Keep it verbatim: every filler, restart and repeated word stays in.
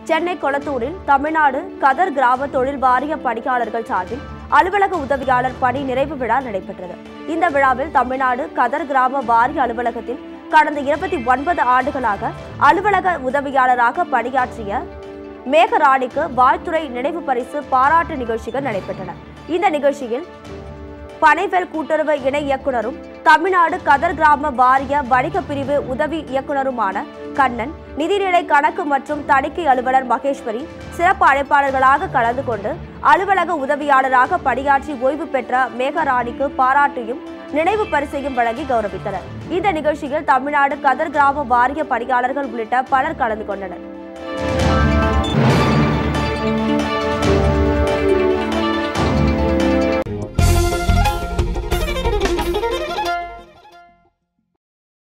சென்னை கொளத்தூரில் தமிழ்நாடு கதர் கிராம தொழில் வாரிய பணியாளர்கள் சார்பில் அலுவலக உதவியாளர் பணி நிறைவு விழா நடைபெற்றது. இந்த விழாவில் தமிழ்நாடு கதர் கிராம வாரிய அலுவலகத்தில் கடந்த இருபத்தி ஒன்பது ஆண்டுகளாக அலுவலக உதவியாளராக பணியாற்றிய மேகராணிக்கு வாழ்த்துறை நினைவு பரிசு பாராட்டு நிகழ்ச்சிகள் நடைபெற்றன. இந்த நிகழ்ச்சியில் பனைவெல் கூட்டுறவு இணை இயக்குநரும் தமிழ்நாடு கதர் கிராம வாரிய வணிக பிரிவு உதவி இயக்குநருமான கண்ணன், நிதிநிலை கணக்கு மற்றும் தணிக்கை அலுவலர் மகேஸ்வரி சிறப்பு அழைப்பாளர்களாக கலந்து கொண்டு அலுவலக உதவியாளராக பணியாற்றி ஓய்வு பெற்ற மேகராணிக்கு பாராட்டியும் நினைவு பரிசையும் வழங்கி கௌரவித்தனர். இந்த நிகழ்ச்சியில் தமிழ்நாடு கதர் கிராம வாரிய பணியாளர்கள் உள்ளிட்ட பலர் கலந்து கொண்டனர்.